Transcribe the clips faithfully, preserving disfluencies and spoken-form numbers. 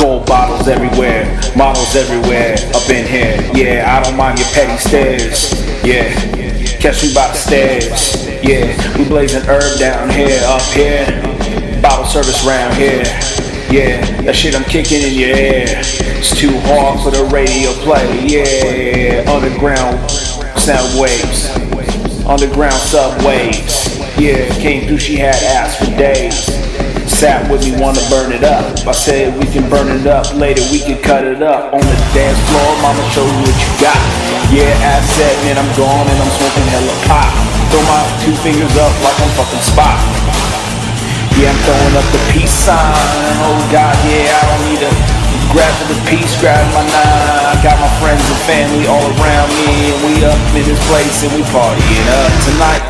Gold bottles everywhere, models everywhere, up in here. Yeah, I don't mind your petty stares. Yeah, catch me by the stairs. Yeah, we blazing herb down here, up here. Bottle service round here. Yeah, that shit I'm kicking in your ear. It's too hard for the radio play. Yeah, underground sound waves, underground subwaves. Yeah, came through, she had ass for days. Sat with me, wanna burn it up. I said we can burn it up later, we can cut it up on the dance floor. Mama, show you what you got. Yeah, ass set, man, I'm gone and I'm smoking hella pot. Throw my two fingers up like I'm fucking Spock. Yeah, I'm throwing up the peace sign. Oh God, yeah, I don't need to grab for the peace, grab my nine. I got my friends and family all around me, and we up in this place and we partying up tonight.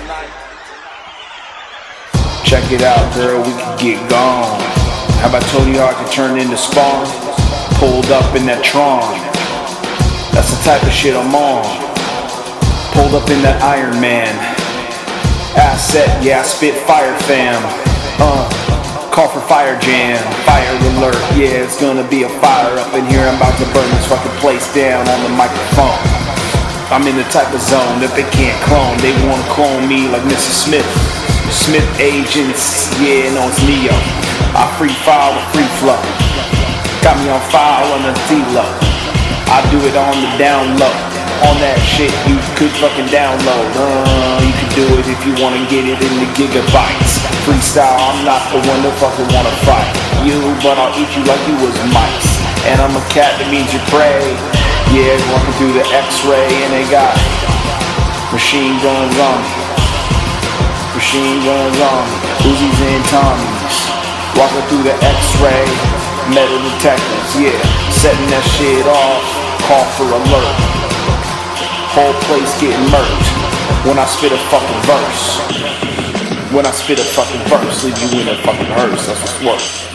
Check it out, girl, we can get gone. How about Tony Hawk can turn into Spawn? Pulled up in that Tron. That's the type of shit I'm on. Pulled up in that Iron Man. Asset, yeah, I spit fire, fam. Uh, call for fire jam, fire alert. Yeah, it's gonna be a fire up in here. I'm about to burn this fucking place down on the microphone. I'm in the type of zone that they can't clone. They wanna clone me like Missus Smith. Smith agents, yeah, no, it's Neo. I free file with free flow. Got me on file on the D-Lo. I do it on the down low. On that shit you could fucking download. Uh, you can do it if you wanna get it in the gigabytes. Freestyle, I'm not the one that fucking wanna fight you, but I'll eat you like you was mice. And I'm a cat, that means you prey. Yeah, walking through the X-ray and they got machine guns on me. Machine guns on me, Uzis and Tommies. Walking through the X-ray, metal detectors, yeah. Setting that shit off, call for alert. Whole place getting murked when I spit a fucking verse. When I spit a fucking verse, leave you in a fucking hearse, that's what's worse.